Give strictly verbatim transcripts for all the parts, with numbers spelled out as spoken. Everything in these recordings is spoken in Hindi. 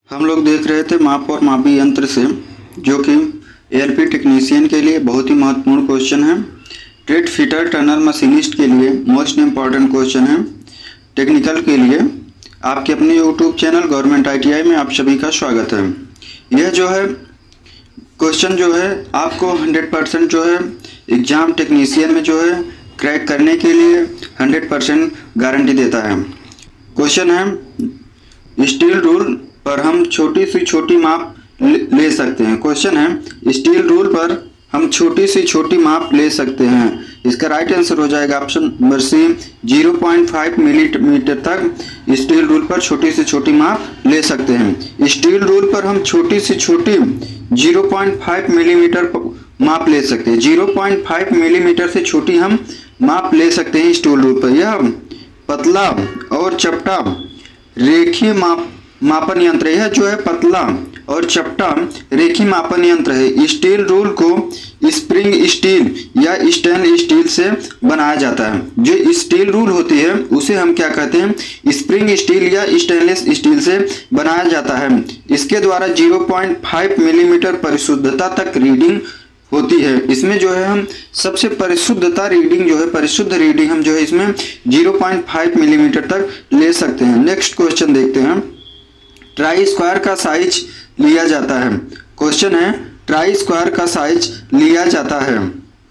हम लोग देख रहे थे माप और मापी यंत्र से, जो कि एएलपी टेक्नीशियन के लिए बहुत ही महत्वपूर्ण क्वेश्चन है। ट्रेड फिटर टनर मशीनिस्ट के लिए मोस्ट इम्पॉर्टेंट क्वेश्चन है। टेक्निकल के लिए आपके अपने यूट्यूब चैनल गवर्नमेंट आईटीआई में आप सभी का स्वागत है। यह जो है क्वेश्चन जो है आपको हंड्रेड परसेंट जो है एग्जाम टेक्नीशियन में जो है क्रैक करने के लिए हंड्रेड परसेंट गारंटी देता है। क्वेश्चन है स्टील रूल पर हम छोटी सी छोटी माप ले सकते हैं। क्वेश्चन है स्टील रूल पर हम छोटी सी छोटी माप ले सकते हैं। इसका राइट आंसर हो जाएगा option number C, zero point five millimetre तक स्टील रूल पर छोटी से छोटी माप ले सकते हैं। स्टील रूल पर हम छोटी से छोटी ज़ीरो पॉइंट फाइव मिलीमीटर माप ले सकते हैं। ज़ीरो पॉइंट फाइव मिलीमीटर से छोटी हम माप ले सकते हैं स्टील रूल पर। यह पतला और चपटा रेखीय माप मापन यंत्र है। यह जो है पतला और चपटा रेखीय मापन यंत्र है। स्टील रूल को स्प्रिंग स्टील या स्टेनलेस स्टील से बनाया जाता है। जो स्टील रूल होती है उसे हम क्या कहते हैं, स्प्रिंग स्टील या स्टेनलेस स्टील से बनाया जाता है। इसके द्वारा ज़ीरो पॉइंट फाइव मिलीमीटर परिशुद्धता तक रीडिंग होती है। इसमें जो है हम सबसे परिशुद्धता रीडिंग जो है परिशुद्ध रीडिंग हम जो है इसमें ज़ीरो पॉइंट फाइव मिलीमीटर तक ले सकते हैं। नेक्स्ट क्वेश्चन देखते हैं। ट्राई स्क्वायर का साइज लिया जाता है। क्वेश्चन है ट्राई स्क्वायर का साइज लिया जाता है।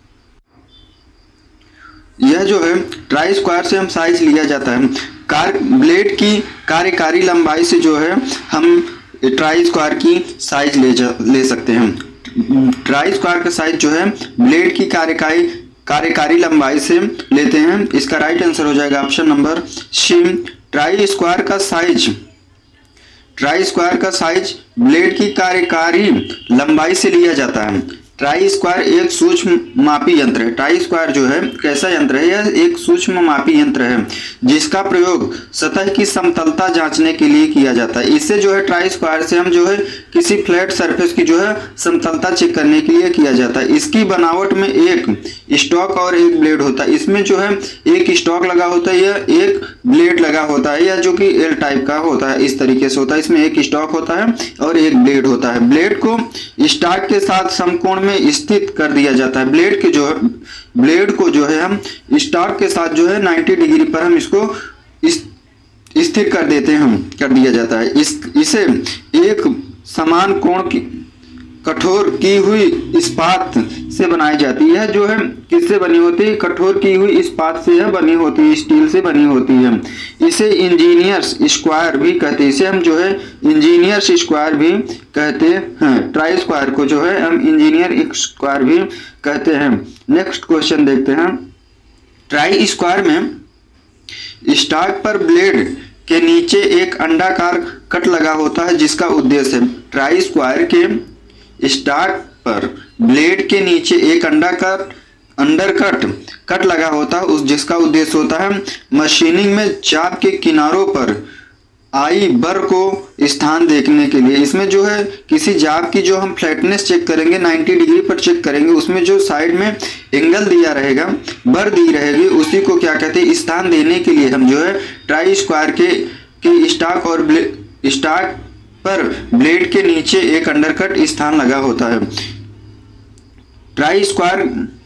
यह जो है ट्राई स्क्वायर से हम साइज लिया जाता है। कार ब्लेड की कार्यकारी लंबाई से जो है हम ट्राई स्क्वायर की साइज ले जा ले सकते हैं। ट्राई स्क्वायर का साइज जो है ब्लेड की कार्यकारी कार्यकारी लंबाई से लेते हैं। इसका राइट आंसर हो जाएगा option number C, try square का साइज ट्राई स्क्वायर का साइज ब्लेड की कार्यकारी लंबाई से लिया जाता है। ट्राई स्क्वायर एक सूक्ष्म मापी यंत्र है। ट्राई स्क्वायर जो है कैसा यंत्र है, यह एक सूक्ष्म मापी यंत्र है जिसका प्रयोग सतह की समतलता जांचने के लिए किया जाता है। इससे जो है ट्राई स्क्वायर से हम जो है किसी फ्लैट सरफेस की जो है समतलता चेक करने के लिए किया जाता है। इसकी बनावट में एक स्टॉक और एक ब्लेड होता है। इसमें जो है एक स्टॉक लगा होता है या एक ब्लेड लगा होता है, या जो कि एल टाइप का होता है, इस तरीके से होता है। इसमें एक स्टॉक होता है और एक ब्लेड होता है। ब्लेड को स्टॉक के साथ समकोण में स्थित कर दिया जाता है। ब्लेड के जो है ब्लेड को जो है हम स्टॉक के साथ जो है नब्बे डिग्री पर हम इसको इस स्थिर कर देते हैं हम कर दिया जाता है। इस इसे एक समान कोण की कठोर की हुई इस्पात से बनाई जाती है। जो है किससे बनी होती है, कठोर की हुई इस्पात से यह बनी होती है, स्टील से बनी होती है। इसे इंजीनियर्स स्क्वायर भी कहते हैं। इसे हम जो है इंजीनियर्स स्क्वायर भी कहते हैं। ट्राई स्क्वायर को जो है हम इंजीनियर स्क्वायर भी कहते हैं। नेक्स्ट क्वेश्चन देखते हैं। ट्राई स्क्वायर में स्टॉक पर ब्लेड के नीचे एक अंडाकार कट लगा होता है जिसका उद्देश्य है। ट्राई स्क्वायर के स्टॉक पर ब्लेड के नीचे एक अंडाकार अंडरकट कट लगा होता है उस जिसका उद्देश्य होता है मशीनिंग में चाप के किनारों पर आई बर को स्थान देखने के लिए। इसमें जो है किसी जाप की जो हम फ्लैटनेस चेक करेंगे नब्बे डिग्री पर चेक करेंगे, उसमें जो साइड में एंगल दिया रहेगा, बर दी रहेगी, उसी को क्या कहते हैं, स्थान देने के लिए हम जो है ट्राई स्क्वायर के के स्टॉक और स्टॉक पर ब्लेड के नीचे एक अंडरकट स्थान लगा होता है। ट्राई स्क्वायर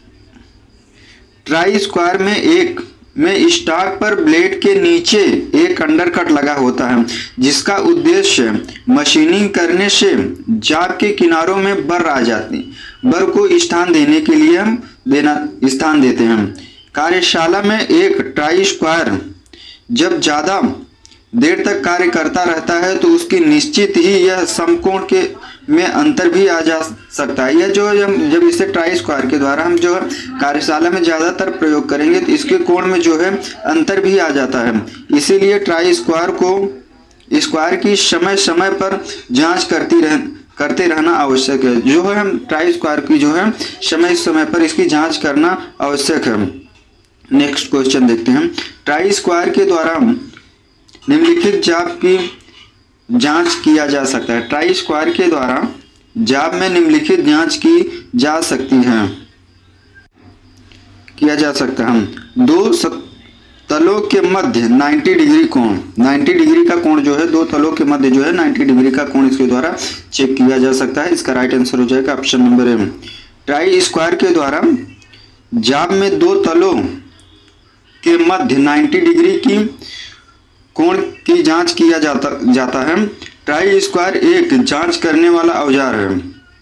ट्राई स्क्वायर में एक में स्टॉक पर ब्लेड के नीचे एक अंडरकट लगा होता है जिसका उद्देश्य मशीनिंग करने से जाप के किनारों में बर आ जाती बर को स्थान देने के लिए हम देना स्थान देते हैं। कार्यशाला में एक ट्राई स्क्वायर जब ज्यादा देर तक कार्य करता रहता है तो उसकी निश्चित ही यह समकोण के में अंतर भी आ जा सकता है। यह जो जब जब इसे ट्राई स्क्वायर के द्वारा हम जो है कार्यशाला में ज़्यादातर प्रयोग करेंगे तो इसके कोण में जो है अंतर भी आ जाता है। इसीलिए ट्राई स्क्वायर को स्क्वायर की समय समय पर जांच करती रह करते रहना आवश्यक है। जो है हम ट्राई स्क्वायर की जो है समय समय पर इसकी जाँच करना आवश्यक है। नेक्स्ट क्वेश्चन देखते हैं। ट्राई स्क्वायर के द्वारा निम्नलिखित जाप की जांच किया जा सकता है। ट्राई स्क्वायर के द्वारा जाप में निम्नलिखित जांच की जा सकती है किया जा सकता है। दो तलों के मध्य नब्बे डिग्री कोण, नब्बे डिग्री का कोण जो है दो तलों के मध्य जो है नब्बे डिग्री का कोण इसके द्वारा चेक किया जा सकता है। इसका राइट आंसर हो जाएगा option number A. Try square के द्वारा जाब में दो तलों के मध्य नब्बे डिग्री की कोण की जांच किया जाता जाता है। ट्राई स्क्वायर एक जांच करने वाला औजार है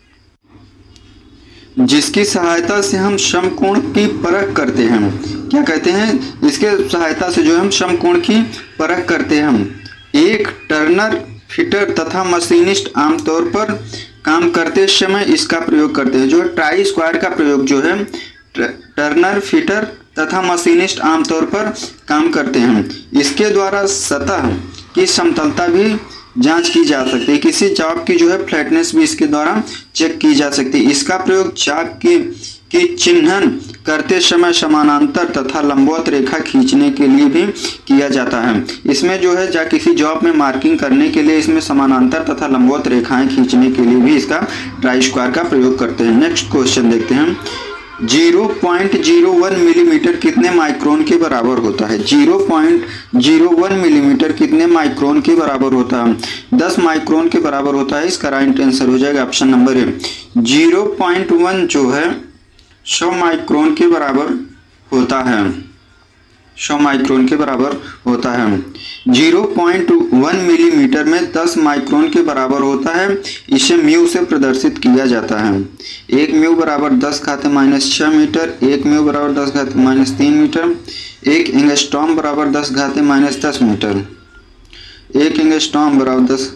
जिसकी सहायता से हम समकोण की परख करते हैं। क्या कहते हैं? इसके सहायता से जो हम समकोण की परख करते हैं। एक टर्नर, फिटर तथा मशीनिस्ट आमतौर पर काम करते समय इसका प्रयोग करते हैं। जो ट्राई स्क्वायर का प्रयोग जो है टर्नर, फिटर तथा मशीनिस्ट आमतौर पर काम करते हैं। इसके द्वारा सतह की समतलता भी जांच की जा सकती है। किसी चाक की जो है फ्लैटनेस भी इसके द्वारा चेक की जा सकती है। इसका प्रयोग चाक की की चिन्हन करते समय समानांतर तथा लंबवत रेखा खींचने के लिए भी किया जाता है। इसमें जो है जा किसी जॉब में मार्किंग करने के लिए इसमें समानांतर तथा लंबवत रेखाएं खींचने के लिए भी इसका ट्राई स्क्वायर का प्रयोग करते हैं। नेक्स्ट क्वेश्चन देखते हैं। Zero point zero one millimetre कितने माइक्रोन के बराबर होता है? Zero point zero one millimetre कितने माइक्रोन के बराबर होता है? दस माइक्रोन के बराबर होता है। इसका राइट आंसर हो जाएगा option number A. Zero point one जो है सौ माइक्रोन के बराबर होता है, सौ माइक्रोन के बराबर होता है। ज़ीरो पॉइंट वन मिलीमीटर में दस माइक्रोन के बराबर होता है। इसे म्यू से प्रदर्शित किया जाता है। एक म्यू बराबर दस घाते माइनस छः मीटर, एक म्यू बराबर दस घाते माइनस तीन मीटर, एक एंगस्ट्रॉम बराबर दस घाते माइनस दस मीटर, एक एंगस्ट्रॉम बराबर दस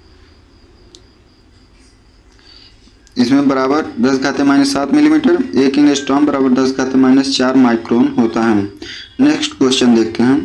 इसमें बराबर दस घाते माइनस सात मिलीमीटर, एक एंगस्ट्रॉम बराबर दस घाते माइनस चार माइक्रोन होता है। नेक्स्ट क्वेश्चन देखते हैं।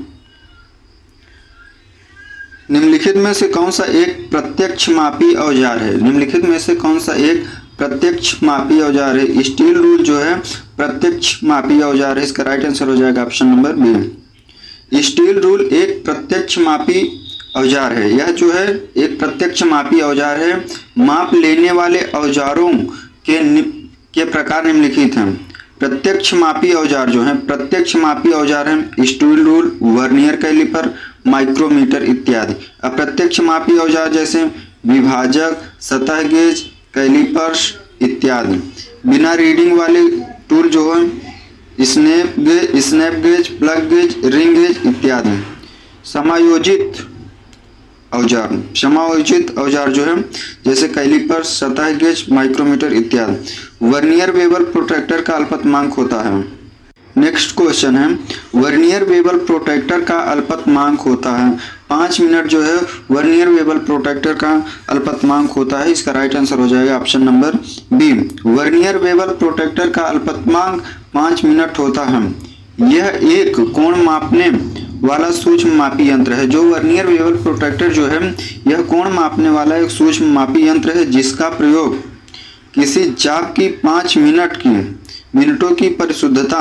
निम्नलिखित में से कौन सा एक प्रत्यक्ष मापी औजार है? निम्नलिखित में से कौन सा एक प्रत्यक्ष मापी औजार है? स्टील रूल जो है प्रत्यक्ष मापी औजार है। इसका राइट आंसर हो जाएगा option number B. Steel rule एक प्रत्यक्ष मापी औजार है। यह जो है एक प्रत्यक्ष मापी औजार है। माप लेने वाले औजारों के के प्रकार निम्नलिखित हैं। प्रत्यक्ष मापी औजार जो है प्रत्यक्ष मापी औजार है steel rule, vernier caliper, micrometer इत्यादि। अप्रत्यक्ष मापी औजार जैसे विभाजक, सतह गेज, कैलिपर्स इत्यादि। बिना रीडिंग वाले टूल जो है snap gauge, snap gauge, plug gauge, ring gauge इत्यादि। समायोजित औजार, समायोजित औजार जो है जैसे कैलिपर्स, सतह गेज, माइक्रोमीटर इत्यादि। वर्नियर बेवल प्रोट्रैक्टर का अल्पतमांक होता है। नेक्स्ट क्वेश्चन है वर्नियर बेवल प्रोट्रैक्टर का अल्पतमांक होता है पाँच मिनट जो है वर्नियर बेवल प्रोट्रैक्टर का अल्पतमांक होता है। इसका राइट आंसर हो जाएगा option number B. Vernier bevel protractor का अल्पतमांक पाँच मिनट होता है। यह एक कोण मापने वाला सूक्ष्म मापी यंत्र है। जो वर्नियर बेवल प्रोट्रैक्टर जो है यह कोण मापने वाला एक सूक्ष्म मापी यंत्र है जिसका प्रयोग किसी चाप की पाँच मिनट की मिनटों की परिशुद्धता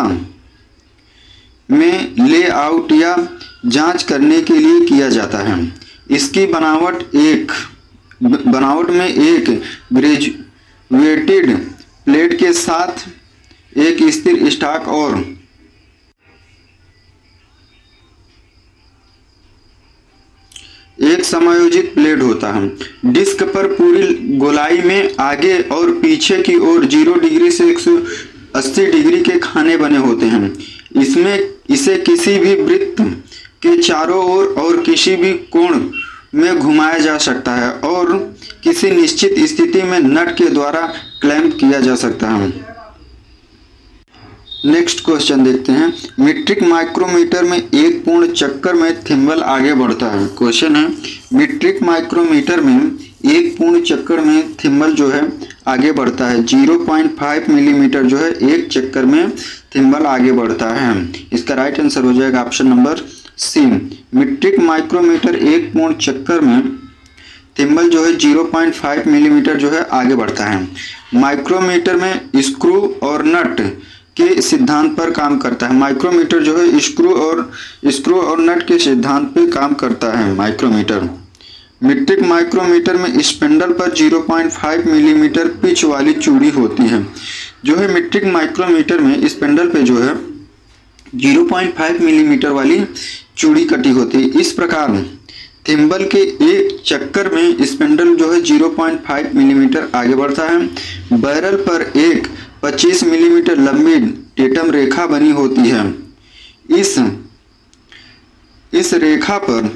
में लेआउट या जांच करने के लिए किया जाता है। इसकी बनावट एक बनावट में एक ग्रेजुएटेड प्लेट के साथ एक स्थिर स्टॉक और एक समायोजित प्लेट होता है। डिस्क पर पूरी गोलाई में आगे और पीछे की ओर जीरो डिग्री से एक सौ अस्सी डिग्री के खाने बने होते हैं। इसमें इसे किसी भी वृत्त के चारों ओर और, और किसी भी कोण में घुमाया जा सकता है और किसी निश्चित स्थिति में नट के द्वारा क्लैंप किया जा सकता है। नेक्स्ट क्वेश्चन देखते हैं। मीट्रिक माइक्रोमीटर में एक पूर्ण चक्कर में थिम्बल आगे बढ़ता है। क्वेश्चन है मीट्रिक माइक्रोमीटर में एक पूर्ण चक्कर में थिम्बल जो है आगे बढ़ता है। ज़ीरो पॉइंट फाइव मिलीमीटर जो है एक चक्कर में थिम्बल आगे बढ़ता है। इसका राइट आंसर हो जाएगा option number C. Metric micrometer एक पूर्ण चक्कर में थिम्बल जो है ज़ीरो पॉइंट फाइव मिलीमीटर जो है आगे बढ़ता है। माइक्रोमीटर में स्क्रू और नट के सिद्धांत पर काम करता है। माइक्रोमीटर जो है स्क्रू और स्क्रू और नट के सिद्धांत पर काम करता है माइक्रोमीटर। मीट्रिक माइक्रोमीटर में स्पिंडल पर zero point five millimetre pitch वाली चूड़ी होती है। जो है मीट्रिक माइक्रोमीटर में स्पिंडल पे जो है ज़ीरो पॉइंट फाइव मिलीमीटर वाली चूड़ी कटी होती है। इस प्रकार थिम्बल के एक चक्कर में स्पिंडल जो है ज़ीरो पॉइंट फाइव मिलीमीटर आगे बढ़ता है। बैरल पर एक पच्चीस मिलीमीटर लंबी डेटम रेखा बनी होती है। इस इस रेखा पर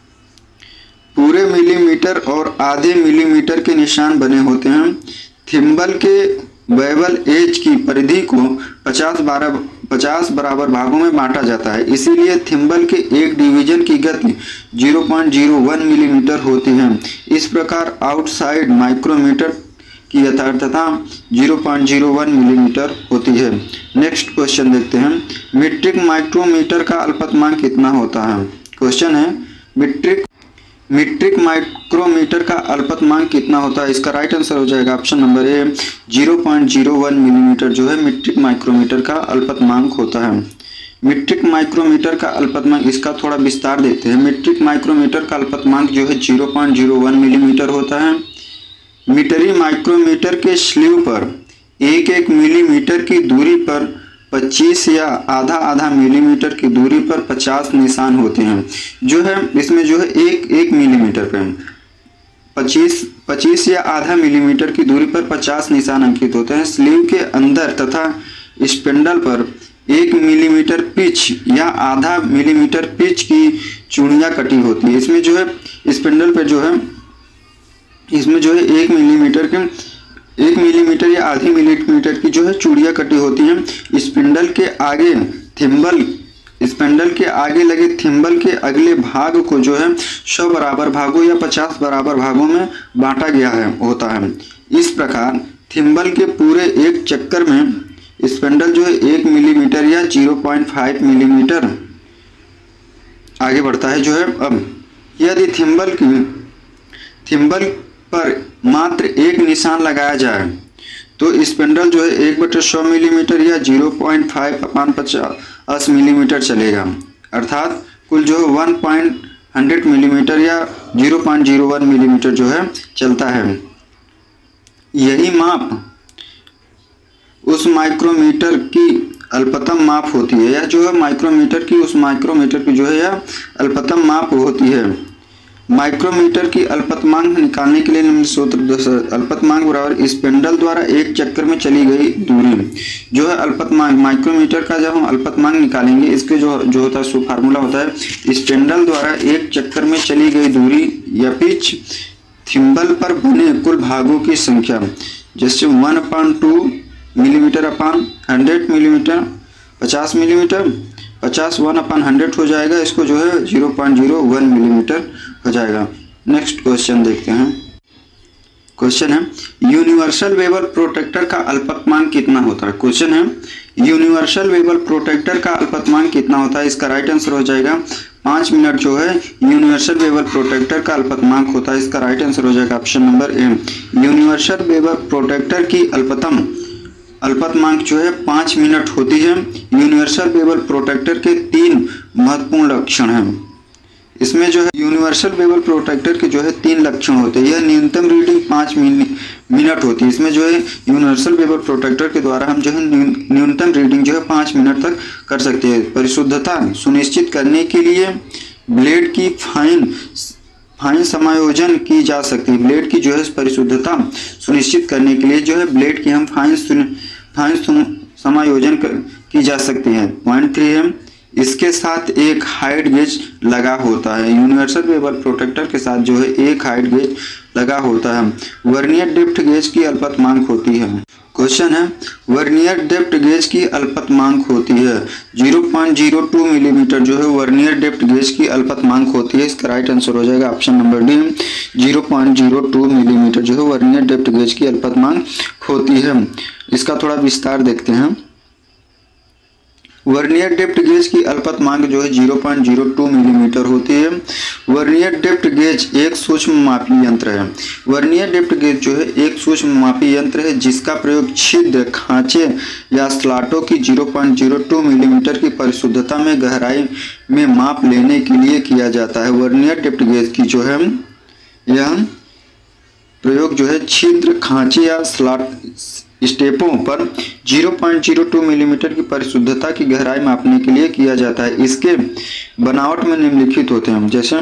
पूरे मिलीमीटर और आधे मिलीमीटर के निशान बने होते हैं। थिम्बल के बेवल एज की परिधि को पचास बारह पचास बराबर भागों में बांटा जाता है। इसीलिए थिम्बल के एक डिवीजन की गति zero point zero one millimetre होती है। इस प्रकार आउटसाइड माइक्रोमीटर की यथार्थता zero point zero one millimetre होती है। नेक्स्ट क्वेश्चन देखते हैं, मीट्रिक माइक्रोमीटर का अल्पतमांक कितना होता है। क्वेश्चन है मीट्रिक मीट्रिक माइक्रोमीटर का अल्पतमांक कितना होता है। इसका राइट आंसर हो जाएगा option number A, zero point zero one millimetre जो है मीट्रिक माइक्रोमीटर का अल्पतमांक होता है। मीट्रिक माइक्रोमीटर का अल्पतमांक, इसका थोड़ा विस्तार देते हैं। मीट्रिक माइक्रोमीटर का अल्पतमांक जो है zero point zero one millimetre होता है। मीटरी माइक्रोमीटर के स्लीव पर एक एक मिलीमीटर की दूरी पर पच्चीस या आधा आधा मिलीमीटर की दूरी पर पचास निशान होते हैं। जो है इसमें जो है एक एक मिलीमीटर पे पच्चीस पच्चीस या आधा मिलीमीटर की दूरी पर पचास निशान अंकित होते हैं। स्लीव के अंदर तथा स्पिंडल पर एक मिलीमीटर पिच या आधा मिलीमीटर पिच की चूड़ियाँ कटी होती है। इसमें जो है स्पिंडल पे जो है इसमें जो है एक मिलीमीटर के एक मिलीमीटर या आधी मिलीमीटर की जो है चूड़ियाँ कटी होती हैं। स्पिंडल के आगे थिम्बल स्पिंडल के आगे लगे थिम्बल के अगले भाग को जो है सौ बराबर भागों या पचास बराबर भागों में बांटा गया है होता है। इस प्रकार थिम्बल के पूरे एक चक्कर में स्पिंडल जो है एक मिलीमीटर या ज़ीरो पॉइंट फाइव मिलीमीटर आगे बढ़ता है। जो है अब यदि थिम्बल की थिम्बल पर मात्र एक निशान लगाया जाए तो स्पिंडल जो है एक बटे सौ मिलीमीटर या ज़ीरो पॉइंट फाइव अपान पचास मिलीमीटर चलेगा, अर्थात कुल जो है वन पॉइंट हंड्रेड मिलीमीटर या zero point zero one millimetre जो है चलता है। यही माप उस माइक्रोमीटर की अल्पतम माप होती है। यह जो है माइक्रोमीटर की उस माइक्रोमीटर की जो है यह अल्पतम माप होती है। माइक्रोमीटर की अल्पतमांक निकालने के लिए निम्न सूत्र, अल्पतमांक बराबर स्पिंडल द्वारा एक चक्कर में चली गई दूरी। जो है अल्पतमांक माइक्रोमीटर का जब हम अल्पतमांक निकालेंगे इसके जो जो होता है सो फार्मूला होता है स्पिंडल द्वारा एक चक्कर में चली गई दूरी या पिच थिम्बल पर बने कुल भागों की संख्या, जैसे one upon two millimetre upon hundred millimetre पचास मिलीमीटर पचास वन अपान हंड्रेड हो जाएगा। इसको जो है zero point zero one millimetre हो जाएगा। नेक्स्ट क्वेश्चन देखते हैं। क्वेश्चन है यूनिवर्सल वेबर प्रोटेक्टर का अल्पतमांक कितना होता है। क्वेश्चन है यूनिवर्सल वेबर प्रोटेक्टर का अल्पतमांक कितना होता है। इसका राइट आंसर हो जाएगा पाँच मिनट जो है यूनिवर्सल वेबर प्रोटेक्टर का अल्पतमांक होता है। इसका राइट आंसर हो जाएगा option number A. Universal bevel protractor की अल्पतम अल्पतमांक जो है पाँच मिनट होती है। यूनिवर्सल वेबर प्रोटेक्टर के तीन महत्वपूर्ण लक्षण हैं। इसमें जो है यूनिवर्सल वेबर प्रोटेक्टर के जो है तीन लक्षण होते हैं। यह न्यूनतम रीडिंग पाँच मिनट होती है। इसमें जो है यूनिवर्सल वेबर प्रोटेक्टर के द्वारा हम जो है न्यूनतम रीडिंग जो है पाँच मिनट तक कर सकते हैं। परिशुद्धता सुनिश्चित करने के लिए ब्लेड की फाइन फाइन समायोजन की जा सकती है। ब्लेड की जो है परिशुद्धता सुनिश्चित करने के लिए जो है ब्लेड की हम फाइन फाइन समायोजन की जा सकती है। पॉइंट थ्री है इसके साथ एक हाइट गेज लगा होता है। यूनिवर्सल वेबर प्रोटेक्टर के साथ जो है एक हाइट गेज लगा होता है। वर्नियर डेप्थ गेज की अल्पतमांक होती है। क्वेश्चन है वर्नियर डेप्थ गेज की अल्पतमांक होती है zero point zero two millimetre जो है वर्नियर डेप्थ गेज की अल्पतमांक होती है। इसका राइट आंसर हो जाएगा option number D zero point zero two millimetre जो है वर्नियर डेप्थ गेज की अल्पतमांक होती है। इसका थोड़ा विस्तार देखते हैं। वर्नियर डेप्थ गेज की अल्पतमांक जो है zero point zero two millimetre होती है। वर्नियर डेप्थ गेज एक सूक्ष्म मापी यंत्र है। वर्नियर डेप्थ गेज जो है एक सूक्ष्म मापी यंत्र है जिसका प्रयोग छिद्र खांचे या स्लॉटों की zero point zero two millimetre की परिशुद्धता में गहराई में माप लेने के लिए किया जाता है। वर्नियर डेप्थ गेज की जो है यह प्रयोग जो है छिद्र, खांचे या स्लॉट स्टेपों पर zero point zero two millimetre की परिशुद्धता की गहराई मापने के लिए किया जाता है। इसके बनावट में निम्नलिखित होते हैं, जैसे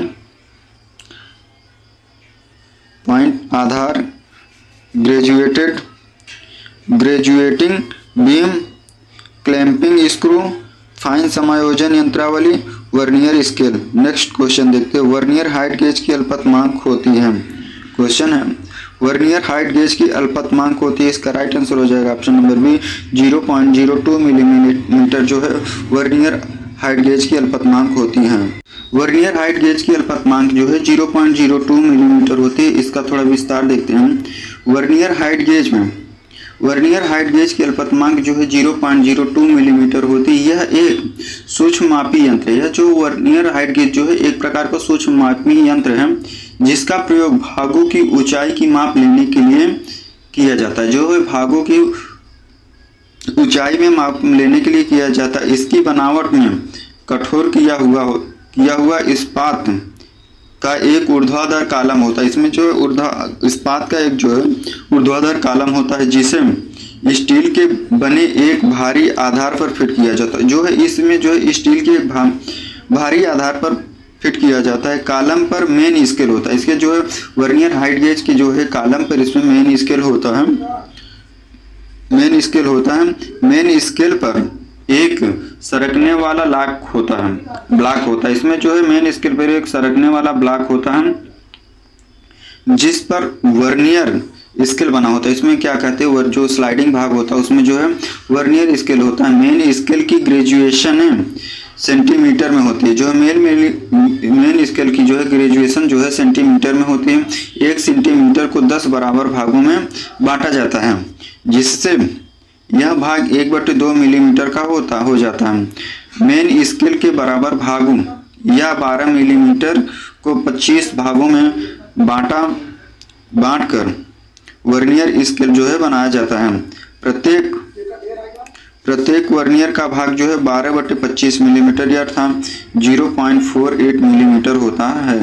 पॉइंट आधार, graduated graduating beam, clamping screw, fine समायोजन यंत्रावली, वर्नियर स्केल। नेक्स्ट क्वेश्चन देखते हैं, वर्नियर हाइट गेज की अल्पतमांक होती है। क्वेश्चन है वर्नियर हाइट गेज की अल्पतमांक होती है, इसका राइट आंसर हो जाएगा option number B zero point zero two millimetre जो है वर्नियर हाइट गेज की अल्पतमांक होती है। वर्नियर हाइट गेज की अल्पतमांक जो है zero point zero two millimetre होती है। इसका थोड़ा विस्तार देखते हैं। वर्नियर हाइट गेज में वर्नियर हाइट गेज की अल्पतमांक जो है zero point zero two millimetre होती है। यह एक सूक्ष्म मापी यंत्र है। यह जो वर्नियर हाइट गेज जो है एक प्रकार का सूक्ष्म मापी यंत्र है जिसका प्रयोग भागों की ऊंचाई की माप लेने के लिए किया जाता है। जो है भागों की ऊंचाई में माप लेने के लिए किया जाता है। इसकी बनावट में कठोर किया हुआ किया हुआ इस्पात का एक ऊर्ध्वाधर कालम होता है। इसमें जो है ऊर्ध्वा इस्पात का एक जो है ऊर्ध्वाधर कालम होता है जिसे स्टील के बने एक भारी आधार पर फिट किया जाता है। जो है इसमें जो है स्टील के एक भा, भारी आधार पर फिट किया जाता है। कालम पर मेन स्केल होता है। इसके जो है वर्नियर हाइट गेज की जो है कालम पर इसमें मेन स्केल होता है मेन स्केल होता है मेन स्केल पर एक सरकने वाला लॉक होता है ब्लॉक होता है। इसमें जो है मेन स्केल पर एक सरकने वाला ब्लॉक होता है जिस पर वर्नियर स्केल बना होता है। इसमें क्या कहते हैं, जो स्लाइडिंग भाग होता है उसमें जो है वर्नियर स्केल होता है। मेन स्केल की ग्रेजुएशन है सेंटीमीटर में होती है। जो है मेन मेन स्केल की जो है ग्रेजुएशन जो है सेंटीमीटर में होती है। एक सेंटीमीटर को दस बराबर भागों में बांटा जाता है जिससे यह भाग एक बटे दो मिलीमीटर का होता हो जाता है। मेन स्केल के बराबर भागों या बारह मिलीमीटर को पच्चीस भागों में बांटा बांटकर वर्नियर स्केल जो है बनाया जाता है। प्रत्येक प्रत्येक वर्नियर का भाग जो है बारह बटे पच्चीस मिलीमीटर या अर्थात zero point four eight millimetre होता है।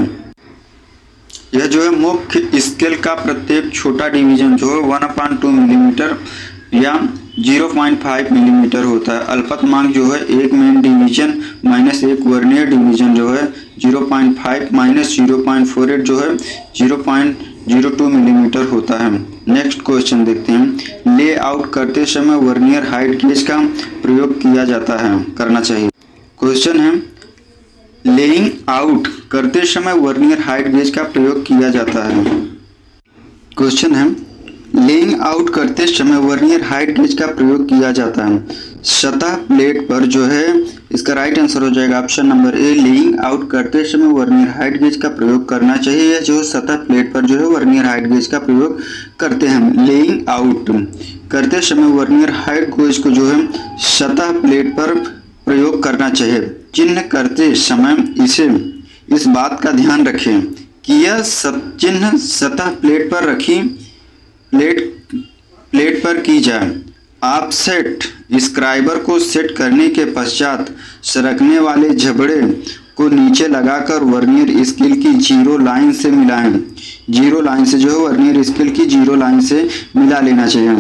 यह जो है मुख्य स्केल का प्रत्येक छोटा डिवीजन जो है वन अपॉइंट टू मिलीमीटर या ज़ीरो पॉइंट फाइव मिलीमीटर होता है। अल्पतमांक जो है एक मेन डिवीजन माइनस एक वर्नियर डिवीजन जो है zero point five minus zero point four eight जो है zero point zero two millimetre होता है। नेक्स्ट क्वेश्चन देखते हैं, लेआउट करते समय वर्नियर हाइट गेज का प्रयोग किया जाता है करना चाहिए। क्वेश्चन है लेइंग आउट करते समय वर्नियर हाइट गेज का प्रयोग किया जाता है। क्वेश्चन है लेइंग आउट करते समय वर्नियर हाइट गेज का प्रयोग किया जाता है। सतह प्लेट पर जो है इसका राइट आंसर हो जाएगा option number A laying out करते समय वर्नियर हाइट गेज का प्रयोग करना चाहिए। यह जो सतह प्लेट पर जो है वर्नियर हाइट गेज का प्रयोग करते हैं। लेइंग आउट करते समय वर्नियर हाइट गेज को जो है सतह प्लेट पर प्रयोग करना चाहिए। चिन्ह करते समय इसे इस बात का ध्यान रखें कि यह चिन्ह सतह प्लेट पर रखी प्लेट प्लेट पर की जाए। आप सेट स्क्राइबर को सेट करने के पश्चात सरकने वाले जबड़े को नीचे लगाकर वर्नियर स्केल की जीरो लाइन से मिलाएं। जीरो लाइन से जो है वर्नियर स्केल की जीरो लाइन से मिला लेना चाहिए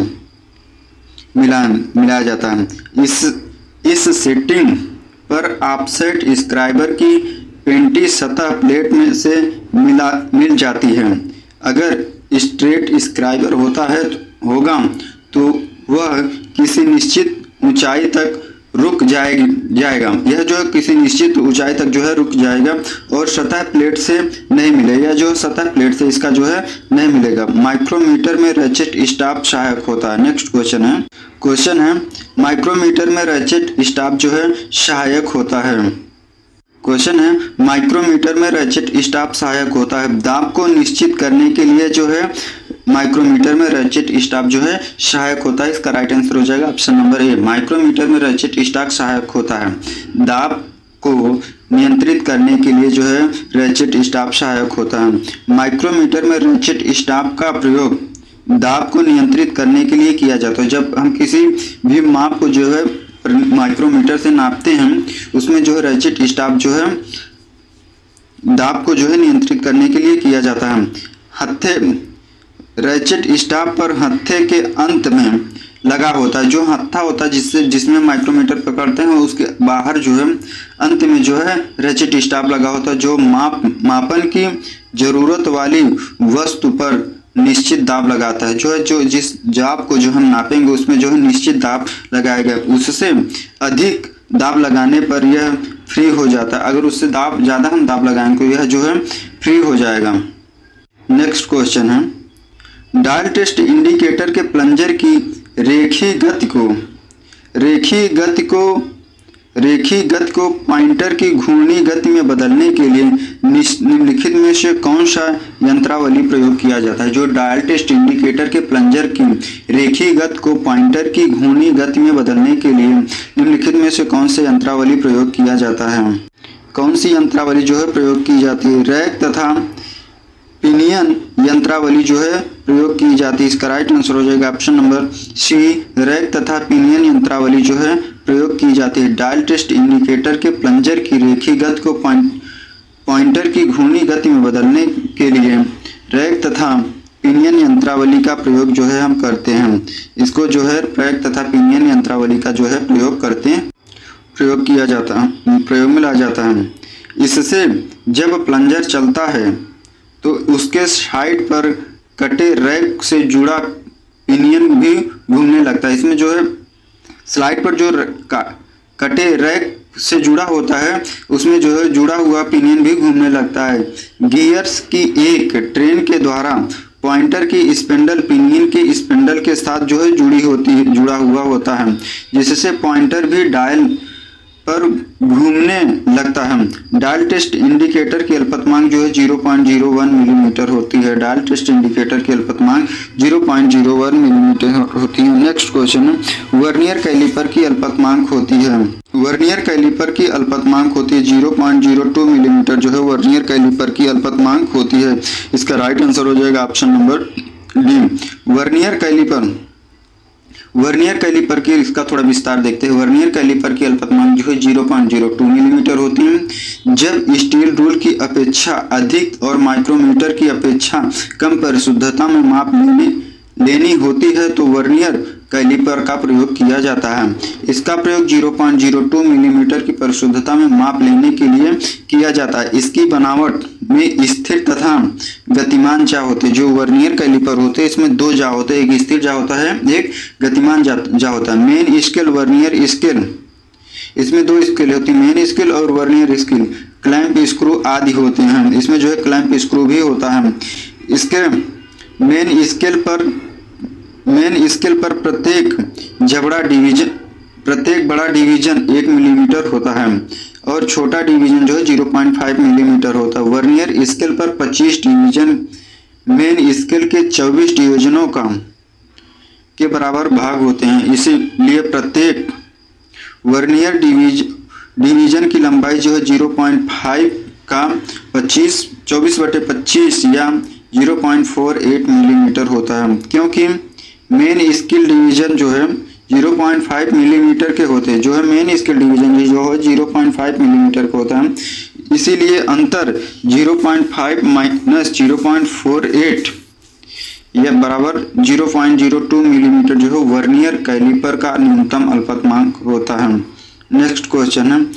मिला मिलाया जाता है। इस इस सेटिंग पर ऑफसेट स्क्राइबर की पेंटी सतह प्लेट में से मिला मिल जाती है। अगर स्ट्रेट स्क्राइबर होता है होगा तो वह किसी निश्चित ऊंचाई तक रुक जाएगी जाएगा यह जो है किसी निश्चित ऊंचाई तक जो है रुक जाएगा और सतह प्लेट से नहीं मिलेगा। जो सतह प्लेट से इसका जो है नहीं मिलेगा। माइक्रोमीटर में रैचेट स्टॉप सहायक होता है। नेक्स्ट क्वेश्चन है क्वेश्चन है माइक्रोमीटर में रैचेट स्टॉप जो है सहायक होता है। क्वेश्चन है माइक्रोमीटर में रैचेट स्टॉप सहायक होता है। दाब को निश्चित करने के लिए जो है माइक्रोमीटर में रैचेट स्टॉप जो है सहायक होता है। इसका राइट आंसर हो जाएगा ऑप्शन नंबर ए माइक्रोमीटर में रैचेट स्टॉप सहायक होता है। दाब को नियंत्रित करने के लिए जो है रैचेट स्टॉप सहायक होता है। माइक्रोमीटर में रैचेट स्टॉप का प्रयोग दाब को नियंत्रित करने के लिए किया जाता है। जब हम किसी भी माप को जो है माइक्रोमीटर से नापते हैं उसमें जो है रैचेट स्टॉप जो है दाब को जो है नियंत्रित करने के लिए किया जाता है। हत्थे रैचेट स्टाफ पर हत्थे के अंत में लगा होता है। जो हत्था होता है जिससे जिसमें माइक्रोमीटर पकड़ते हैं उसके बाहर जो है अंत में जो है रैचेट स्टाफ लगा होता है, जो माप मापन की जरूरत वाली वस्तु पर निश्चित दाब लगाता है। जो है जो जिस जाप को जो हम नापेंगे उसमें जो है निश्चित दाब लगाया गया, उससे अधिक दाब लगाने पर यह फ्री हो जाता है। अगर उससे दाब ज़्यादा हम दाब लगाएंगे तो यह जो है फ्री हो जाएगा। नेक्स्ट क्वेश्चन है, डायल टेस्ट इंडिकेटर के प्लंजर की रेखी गति को रेखी गति को रेखी गति को पॉइंटर की घूर्णी गति में बदलने के लिए निम्नलिखित में से कौन सा यंत्रावली प्रयोग किया जाता है। जो डायल टेस्ट इंडिकेटर के प्लंजर की रेखी गति को पॉइंटर की घूर्णी गति में बदलने के लिए निम्नलिखित में से कौन सा यंत्रावली प्रयोग किया जाता है। कौन सी यंत्रावली जो है प्रयोग की जाती है। रैक तथा पिनियन यंत्रावली जो है प्रयोग की जाती है। इसका राइट आंसर हो जाएगा ऑप्शन नंबर सी, रैक तथा पिनियन यंत्रावली जो है प्रयोग की जाती है। डायल टेस्ट इंडिकेटर के प्लंजर की रेखी गति को पॉइंटर की घूर्णी गति में बदलने के लिए रैक तथा पिनियन यंत्रावली का प्रयोग जो है हम करते हैं। इसको जो है रैक तथा पिनियन यंत्रावली का जो है प्रयोग करते हैं प्रयोग किया जाता है प्रयोग में ला जाता है। इससे जब प्लंजर चलता है तो उसके साइड पर कटे रैक से जुड़ा पिनियन भी घूमने लगता है। इसमें जो है स्लाइड पर जो कटे रैक से जुड़ा होता है उसमें जो है जुड़ा हुआ पिनियन भी घूमने लगता है। गियर्स की एक ट्रेन के द्वारा पॉइंटर की स्पिंडल पिनियन के स्पिंडल के साथ जो है जुड़ी होती है जुड़ा हुआ होता है, जिससे पॉइंटर भी डायल पर घूमने लगता है। डायल टेस्ट इंडिकेटर की अल्पतमांक जो है zero point zero one millimetre होती है। डायल टेस्ट इंडिकेटर की अल्पतमांक zero point zero one millimetre होती है। नेक्स्ट क्वेश्चन है, वर्नियर कैलिपर की अल्पतमांक होती है। वर्नियर कैलिपर की अल्पतमांक होती है zero point zero two millimetre जो है वर्नियर कैलिपर की अल्पतमांक होती है। इसका राइट आंसर हो जाएगा option number D. Vernier calliper vernier calliper की इसका थोड़ा विस्तार देखते हैं। वर्नियर कैलिपर की अल्पतमांक जो है zero point zero two millimetre होती है। जब स्टील रूल की अपेक्षा अधिक और माइक्रोमीटर की अपेक्षा कम परिशुद्धता में माप लेने लेनी होती है तो वर्नियर कैलिपर का प्रयोग किया जाता है। इसका प्रयोग zero point zero two millimetre की परिशुद्धता में माप लेने के लिए किया जाता है। इसकी बनावट में स्थिर तथा गतिमान जा होते हैं। जो वर्नियर कैलिपर होते हैं इसमें दो जा होते हैं, एक स्थिर जा होता है एक गतिमान जा, जा होता है। मेन स्केल वर्नियर स्केल, इसमें दो स्केल होती है, मेन स्केल और वर्नियर स्केल। क्लैंप स्क्रू आदि होते हैं, इसमें जो है क्लैंप स्क्रू भी होता है। इसके मेन स्केल पर मेन स्केल पर प्रत्येक जबड़ा डिवीजन प्रत्येक बड़ा डिवीजन एक मिलीमीटर होता है और छोटा डिवीजन जो है ज़ीरो पॉइंट फाइव मिलीमीटर होता है। वर्नियर स्केल पर पच्चीस डिवीजन मेन स्केल के चौबीस डिवीजनों का के बराबर भाग होते हैं। इसीलिए प्रत्येक वर्नियर डिवीज डिवीजन की लंबाई जो है ज़ीरो पॉइंट फाइव का पच्चीस चौबीस बटे पच्चीस या zero point four eight millimetre होता है। क्योंकि मेन स्केल डिवीजन जो है ज़ीरो पॉइंट फाइव मिलीमीटर के होते हैं, जो है मेन स्केल डिवीजन जो है ज़ीरो पॉइंट फाइव मिलीमीटर का होता है, इसीलिए अंतर zero point five minus zero point four eight यह बराबर zero point zero two millimetre जो है वर्नियर कैलिपर का न्यूनतम अल्पतमांक होता है। नेक्स्ट क्वेश्चन है,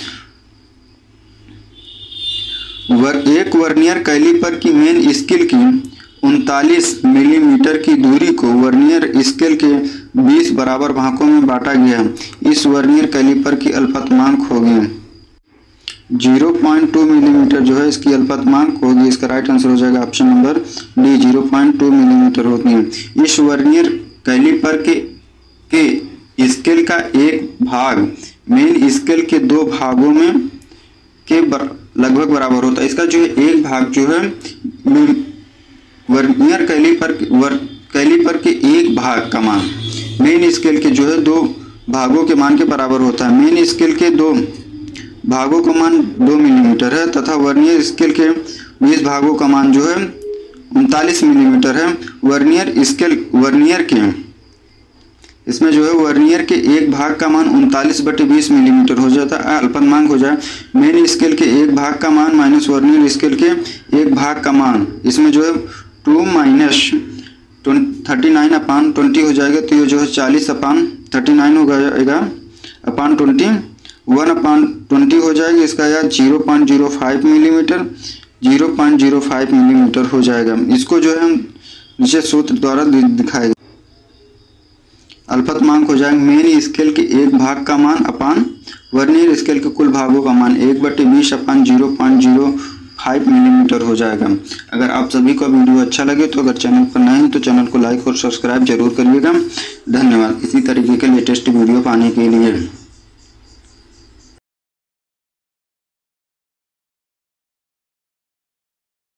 वर, एक वर्नियर कैलिपर की मेन स्केल की उनतालीस मिलीमीटर की दूरी को वर्नियर स्केल के बीस बराबर भागों में बांटा गया। इस वर्नियर कैलिपर की अल्पतमांक होगी ज़ीरो पॉइंट टू मिलीमीटर जो है इसकी अल्पतमांक होगी। इसका राइट आंसर हो जाएगा option number D, zero point two millimetre होती है। इस वर्नियर कैलिपर के के स्केल का एक भाग मेन स्केल के दो भागों में के बर, लगभग बराबर होता है। इसका जो है एक भाग जो है वर्नियर कैलिपर वर कैलिपर के एक भाग का मान मेन स्केल के जो है दो भागों के मान के बराबर होता है। मेन स्केल के दो भागों का मान दो मिलीमीटर है तथा वर्नियर स्केल के बीस भागों का मान जो है उनतालीस मिलीमीटर है। वर्नियर स्केल वर्नियर के इसमें जो है वर्नियर के एक भाग का मान उनतालीस बटे बीस मिलीमीटर हो जाता है। अल्पतमांक हो जाए मेन स्केल के एक भाग का मान माइनस वर्नियर स्केल के एक भाग का मान, इसमें जो है two minus thirty nine upon twenty हो जाएगा, तो ये जो है चालीस अपान थर्टी नाइन हो जाएगा upon twenty, one upon twenty हो जाएगा, इसका यार zero point zero five millimetre, zero point zero five millimetre हो जाएगा। इसको जो है हम नीचे सूत्र द्वारा दिखाएगा। अल्पतमांक हो जाएगा मेन स्केल के एक भाग का मान अपान वर्नियर स्केल के कुल भागों का मान एक बटे बीस upon zero point zero five millimetre हो जाएगा। अगर आप सभी को वीडियो अच्छा लगे तो अगर चैनल पर नए हैं तो चैनल को लाइक और सब्सक्राइब जरूर करिएगा। धन्यवाद। इसी तरीके के लेटेस्ट वीडियो पाने के लिए।